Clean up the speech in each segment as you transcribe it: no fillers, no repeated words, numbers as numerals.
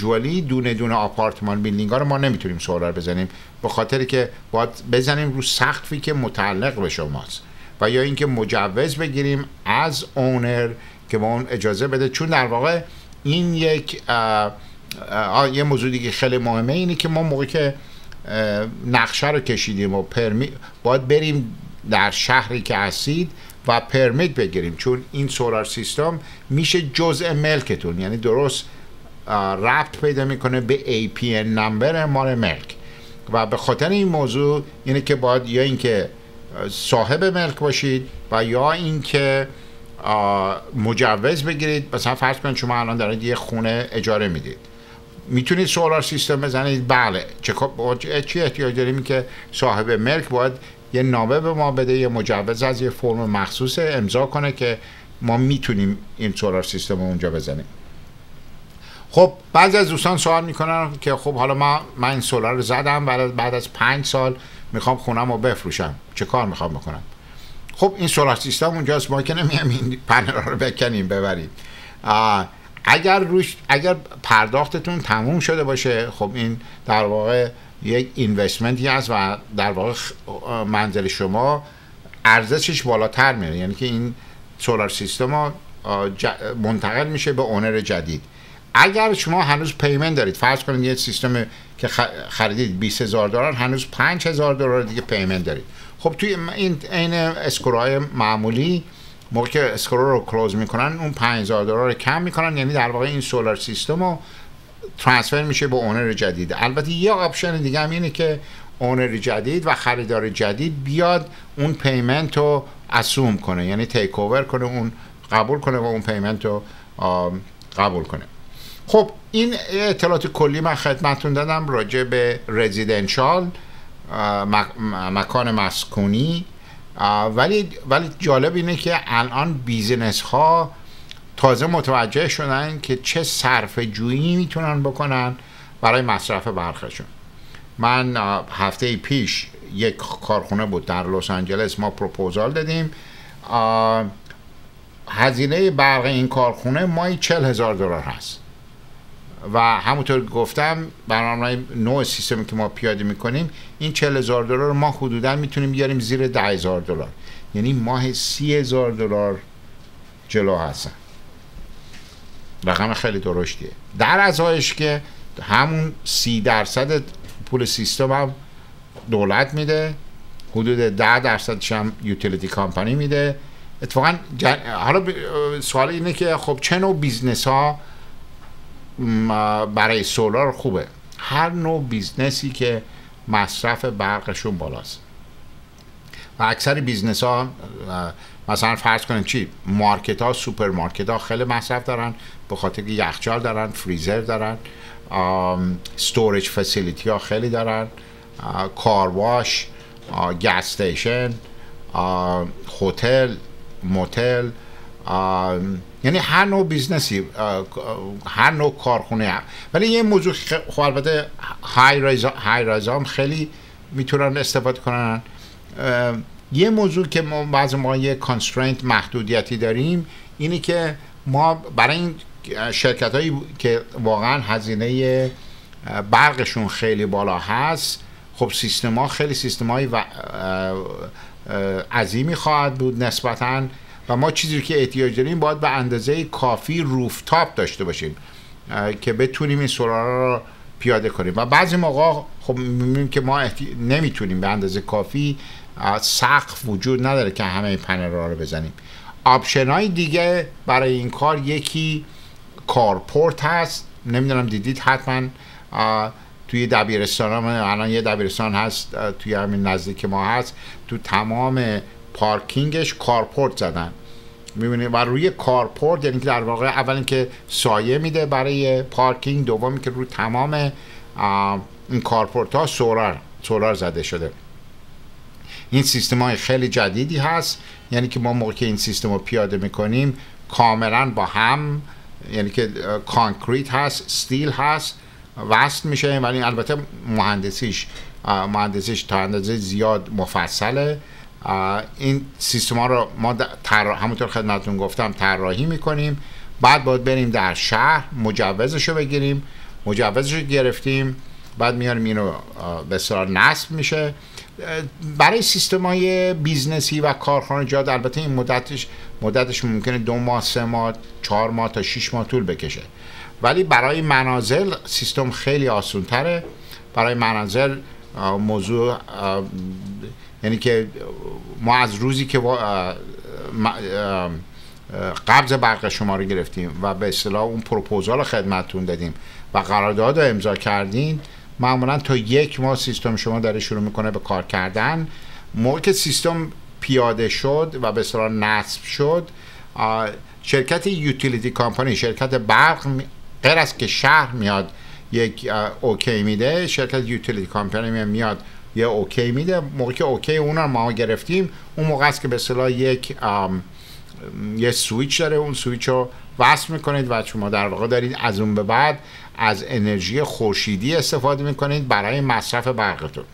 ویژوالی دونه دونه آپارتمان بیلدینگ ها رو ما نمیتونیم سولار بزنیم، به خاطری که باید بزنیم رو سقفی که متعلق به شماست، و یا اینکه مجوز بگیریم از اونر که ما اون اجازه بده. چون در واقع این یک یه موضوع دیگه خیلی مهمه اینه که ما موقعی که نقشه رو کشیدیم و باید بریم در شهری که هستید و پرمیت بگیریم، چون این سولار سیستم میشه جزء ملکتون، یعنی درست ربط پیدا میکنه به APN نمبر مال ملک. و به خاطر این موضوع اینه که باید یا اینکه صاحب ملک باشید و یا اینکه مجوز بگیرید. مثلا فرض کنید شما الان دارید یه خونه اجاره میدید، میتونید سولار سیستم بزنید؟ بله. چی احتیاج داریم؟ که صاحب ملک باید یه نامه به ما بده، یه مجوز از یه فرم مخصوص امضا کنه که ما میتونیم این سولار سیستم رو اونجا بزنیم. خب بعضی از دوستان سوال میکنن که خب حالا من این سولار رو زدم، بعد از 5 سال میخوام خونم رو بفروشم، چه کار میخوام بکنم؟ خب این سولار سیستم اونجاست، ما که نمیام این پنل رو بکنیم ببرید. اگر پرداختتون تموم شده باشه، خب این در واقع یک اینوستمنتی هست و در واقع منزل شما ارزشش بالاتر میره، یعنی که این سولار سیستم منتقل میشه به اونر جدید. اگر شما هنوز پیمنت دارید، فرض کنید یه سیستم که خریدید $20,000، هنوز $5,000 دیگه پیمنت دارید. خب توی این اسکروهای معمولی موقع که اسکرو رو کلوز میکنن اون $5,000 رو کم میکنن، یعنی در واقع این سولار سیستم رو ترانسفر میشه به اونر جدید. البته یه آپشن دیگه هم اینه که اونر جدید و خریدار جدید بیاد اون پیمنت رو اسوم کنه، یعنی تیک اوور کنه، اون قبول کنه و اون پیمنت رو قبول کنه. خب این اطلاعات کلی من خدمتتون دادم راجع به رزیدنشال، مکان مسکونی. ولی جالب اینه که الان بیزینس ها تازه متوجه شدن که چه صرفه جویی میتونن بکنن برای مصرف برقشون. من هفته پیش یک کارخونه بود در لس آنجلس، ما پروپوزال دادیم، هزینه برق این کارخونه ماهی $40,000 هست و همونطور گفتم برنامه نوع سیستمی که ما پیاده میکنیم این $40,000 رو ما حدودا میتونیم بیاریم زیر $10,000، یعنی ماه $30,000 جلو هستن. رقم خیلی درشتیه، در ازایش که همون 30% پول سیستم هم دولت میده، حدود 10% هم یوتیلیتی کامپانی میده. اتفاقا حالا سوال اینه که خب چه نوع بیزنس ها برای سولار خوبه؟ هر نوع بیزنسی که مصرف برقشون بالاست و اکثر بیزنس ها مثلا فرض کنیم چی، مارکت ها، سوپر مارکت ها خیلی مصرف دارن به خاطر که یخچال دارن، فریزر دارن، استوریج فسیلیتی ها خیلی دارن، کارواش، گس استیشن، هتل، موتل، یعنی هر نوع بیزنسی، هر نوع کارخونه. ولی یه موضوع خب البته های رایز هم خیلی میتونن استفاده کنن. یه موضوع که ما بعضی ما یه کانسترینت، محدودیتی داریم، اینی که ما برای این شرکت هایی که واقعا هزینه برقشون خیلی بالا هست، خب سیستم ها خیلی سیستم های عظیمی خواهد بود نسبتاً، و ما چیزی که احتیاج داریم باید به اندازه کافی روفتاپ داشته باشیم که بتونیم این سولار رو پیاده کنیم. و بعضی موقع خب میبینیم که ما نمیتونیم به اندازه کافی، سقف وجود نداره که همه این پنل رو بزنیم. آپشن های دیگه برای این کار یکی کارپورت هست، نمیدونم دیدید حتما توی دبیرستان ها، الان یه دبیرستان هست توی همین نزدیک ما هست، تو تمام پارکینگش کارپورت زدن، میبینید. و روی کارپورت یعنی که در واقع اول اینکه سایه میده برای پارکینگ، دومی که روی تمام این کارپورت ها سولار زده شده. این سیستم های خیلی جدیدی هست، یعنی که ما موقع که این سیستم رو پیاده میکنیم کاملا با هم، یعنی که کانکریت هست، استیل هست، وصل میشه. ولی البته مهندسیش تا اندازه زیاد مفصله. این سیستم ها رو ما همونطور خدمتتون گفتم طراحی میکنیم، بعد باید بریم در شهر مجوزش رو بگیریم مجوزش رو گرفتیم، بعد میاریم اینو به اصطلاح نصب میشه. برای سیستم‌های بیزنسی و کارخانجات البته این مدتش ممکنه 2 ماه، 3 ماه، 4 ماه تا 6 ماه طول بکشه، ولی برای منازل سیستم خیلی آسان‌تره. برای منازل موضوع یعنی که ما از روزی که قبض برق شما رو گرفتیم و به اصطلاح اون پروپوزال رو خدمتتون دادیم و قرارداد رو امضا کردین، معمولا تا 1 ماه سیستم شما داره شروع میکنه به کار کردن. موقع که سیستم پیاده شد و به اصطلاح نصب شد، شرکت یوتیلیتی کامپانی، شرکت برق، غیر از که شهر میاد یک اوکی میده، شرکت یوتیلیتی کامپانی میاد یه اوکی میده. موقعی که اوکی اون رو ما گرفتیم، اون موقع است که به اصطلاح یه سویچ داره، اون سویچ رو وصل میکنید و شما در واقع دارید از اون به بعد از انرژی خورشیدی استفاده میکنید برای مصرف برقتون.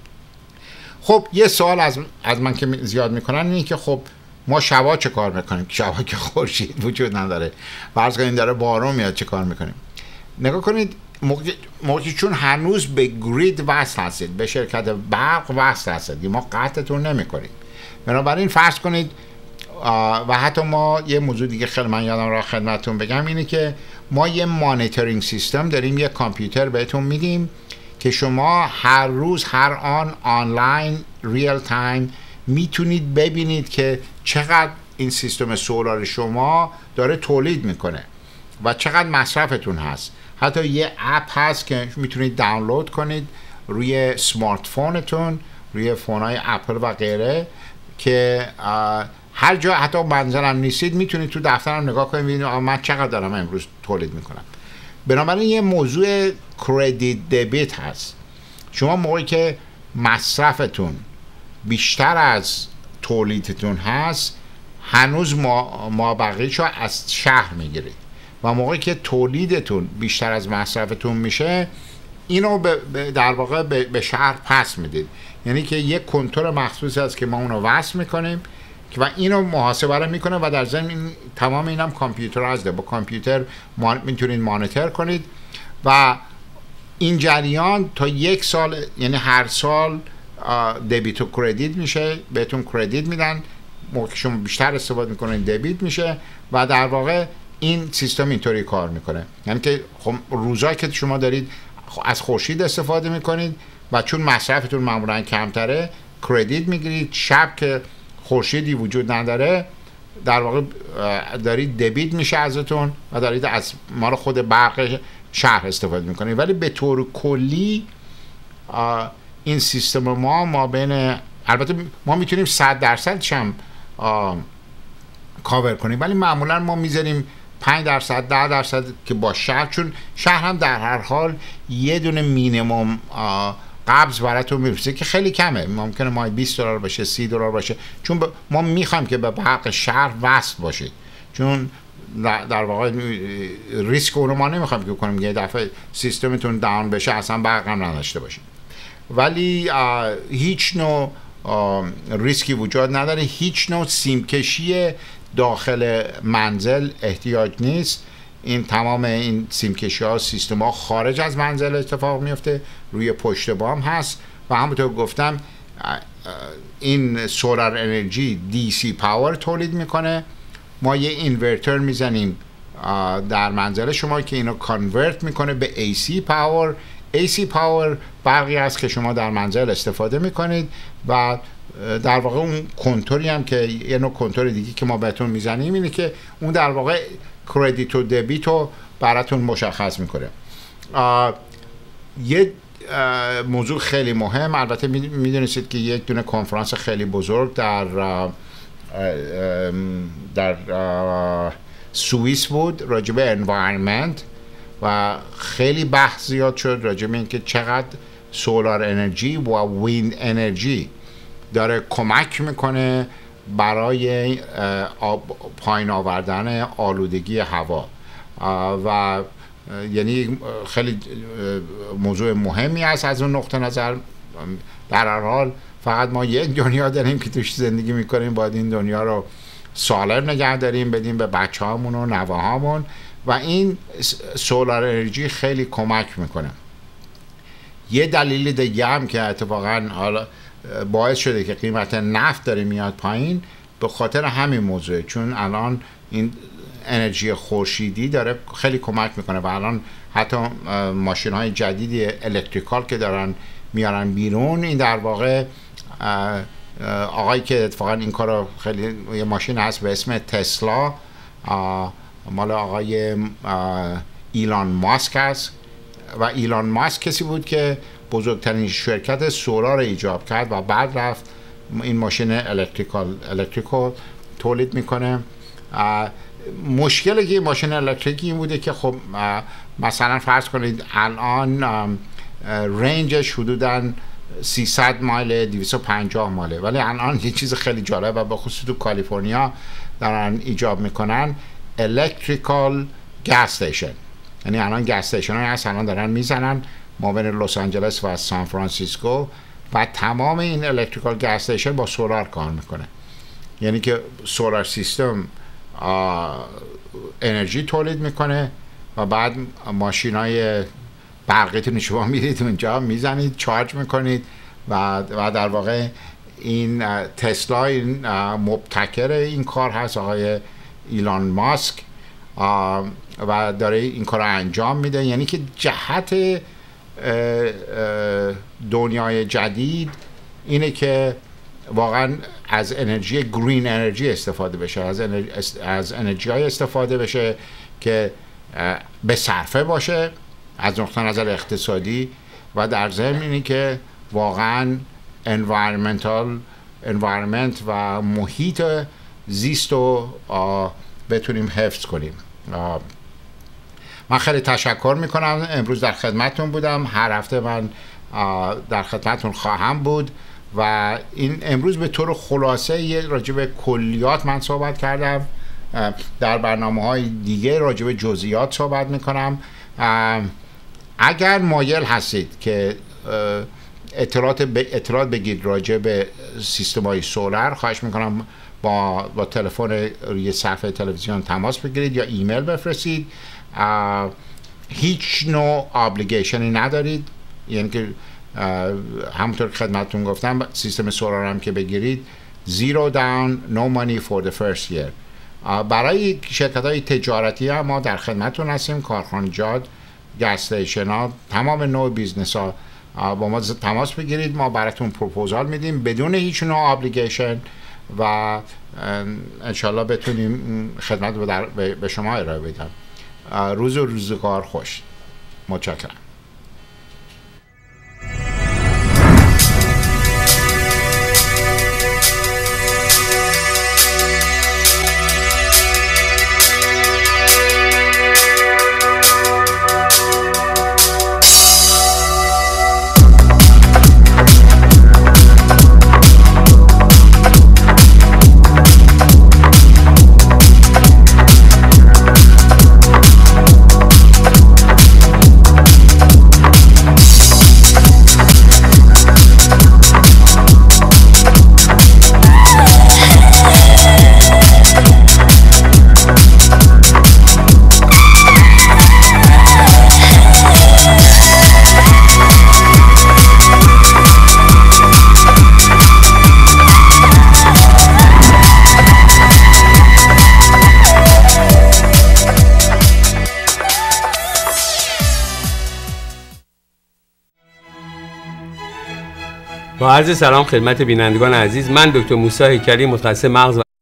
خب یه سوال از من که زیاد میکنن اینه که خب ما شبا چه کار میکنیم؟ شبا که خورشید وجود نداره، فرض کنید داره بارون میاد، چه کار میکنیم؟ نگاه کنید، موقعی چون هنوز به گرید وصل هستید، به شرکت برق وصل هستید، ما قطعتون نمیکنیم. بنابراین فرض کنید و حتی ما یه موضوع دیگه خیلی من یادم را خدمتتون بگم اینه که ما یه مانیتورینگ سیستم داریم، یه کامپیوتر بهتون میدیم که شما هر روز، هر آن، آنلاین، ریل تایم میتونید ببینید که چقدر این سیستم سولار شما داره تولید میکنه و چقدر مصرفتون هست. حتی یه اپ هست که میتونید دانلود کنید روی سمارت فونتون، روی فونای اپل و غیره، که هر جا حتی منزلم نیستید میتونید تو دفترم نگاه کنید ببینید من چقدر دارم امروز تولید میکنم. بنابراین یه موضوع کردیت دبیت هست. شما موقعی که مصرفتون بیشتر از تولیدتون هست، هنوز ما بقیه‌شو از شهر میگیرید و موقعی که تولیدتون بیشتر از مصرفتون میشه، اینو در واقع به شهر پس میدید. یعنی که یک کنترل مخصوصی هست که ما اونو وصل میکنیم و اینو محاسبه رو میکنه و در ضمن تمام اینم کامپیوتر هسته. با کامپیوتر میتونید مانیتور کنید و این جریان تا 1 سال، یعنی هر سال دبیت و کردیت میشه، بهتون کردیت میدن، موقع شما بیشتر استفاده میکنید دبیت میشه و در واقع این سیستم اینطوری کار میکنه. یعنی که خب روزایی که شما دارید از خورشید استفاده میکنید و چون مصرفتون معمولا کمتره کردیت میگیرید، شب که خورشیدی وجود نداره در واقع دارید دبیت میشه ازتون و دارید از مال خود برق شهر استفاده میکنید. ولی به طور کلی این سیستم ما بین، البته ما میتونیم 100% هم کاور کنیم، ولی معمولا ما میذاریم 5%، 10% که با شهر، چون شهر هم در هر حال یه دونه مینیمم قبض براتون میفرسته که خیلی کمه، ممکنه ماهی $20 باشه، $30 باشه، چون ما میخوایم که به برق شهر وصل باشید، چون در واقع ریسک اونو ما نمیخوایم که کنیم یه دفعه سیستمتون داون بشه اصلا برق هم نداشته باشید. ولی هیچ نوع ریسکی وجود نداره، هیچ نوع سیمکشی داخل منزل احتیاج نیست. این تمام این سیمکشی ها، سیستم ها خارج از منزل اتفاق میفته، روی پشت بام هست و همونطور گفتم این سولار انرژی DC پاور تولید میکنه. ما یه اینورتر میزنیم در منزل شما که اینو کانورت میکنه به AC پاور. AC پاور برقی است که شما در منزل استفاده میکنید و در واقع اون کنتوری هم که یه نوع کنتور دیگه که ما بهتون میزنیم اینه که اون در واقع کردیت و دبیت رو براتون مشخص میکنه. یه موضوع خیلی مهم، البته میدونستید که یک دونه کنفرانس خیلی بزرگ در سوئیس بود راجع به انوایرمنت و خیلی بحث زیاد شد راجع به اینکه چقدر سولار انرژی و ویند انرژی داره کمک میکنه برای پایین آوردن آلودگی هوا و یعنی خیلی موضوع مهمی است از اون نقطه نظر. در هر حال فقط ما یک دنیا داریم که توش زندگی میکنیم، باید این دنیا رو سالم نگه داریم، بدیم به بچه هامون و نوه هامون و این سولار انرژی خیلی کمک میکنه. یه دلیل دیگه هم که اتفاقا حالا باعث شده که قیمت نفت داره میاد پایین به خاطر همین موضوع، چون الان این انرژی خورشیدی داره خیلی کمک میکنه و الان حتی ماشین های جدیدی الکتریکال که دارن میارن بیرون، این در واقع آقایی که اتفاقا این کارو خیلی، یه ماشین هست به اسم تسلا مال آقای ایلان ماسک هست و ایلان ماسک کسی بود که بزرگترین شرکت سولار ایجاد کرد و بعد رفت این ماشین الکتریکال تولید میکنه. مشکلی که این ماشین الکتریکی این بوده که خب مثلا فرض کنید الان رنجش حدوداً 300 مایل 250 مایله، ولی الان یه چیز خیلی جالب و به خصوص تو کالیفرنیا دارن ایجاد میکنن الکتریکال گاز استیشن. یعنی الان گاز استیشن های هست الان دارن میزنن ما بین لس آنجلس و سان فرانسیسکو و تمام این الکتریکال گاز استیشن با سولار کار میکنه. یعنی که سولار سیستم انرژی تولید میکنه و بعد ماشینای برقیتون شما میرید اونجا میزنید چارج میکنید و در واقع این تسلا این مبتکر این کار هست آقای ایلان ماسک و داره این کار رو انجام میده. یعنی که جهت دنیای جدید اینه که واقعا از انرژی گرین انرژی استفاده بشه، از انرژی های استفاده بشه که به صرفه باشه از نقطه نظر اقتصادی و در ضمن اینی که واقعا environment و محیط زیست رو بتونیم حفظ کنیم. من خیلی تشکر میکنم، امروز در خدمتتون بودم، هر هفته من در خدمتتون خواهم بود و این امروز به طور خلاصه راجع به کلیات من صحبت کردم، در برنامه‌های دیگه راجع به جزئیات صحبت میکنم. اگر مایل هستید که اطلاعات بگید راجع به سیستم‌های سولر، خواهش میکنم با تلفن یه صفحه تلویزیون تماس بگیرید یا ایمیل بفرستید. هیچ نوع ابلیگیشنی ندارید، یعنی که همونطور که خدمتتون گفتم سیستم سولار هم که بگیرید zero down no money for the first year. برای شرکت‌های تجارتی هم ما در خدمتتون هستیم، کارخانجات، گاز استیشن‌ها، تمام نوع بیزنس‌ها با ما تماس بگیرید، ما براتون پروپوزال میدیم بدون هیچ نوع ابلیگیشن و انشالله بتونیم خدمت به شما ارائه بدیم. روز و روزگار خوش. متشکرم. با عرض سلام خدمت بینندگان عزیز، من دکتر موسی هیکلی، متخصص مغز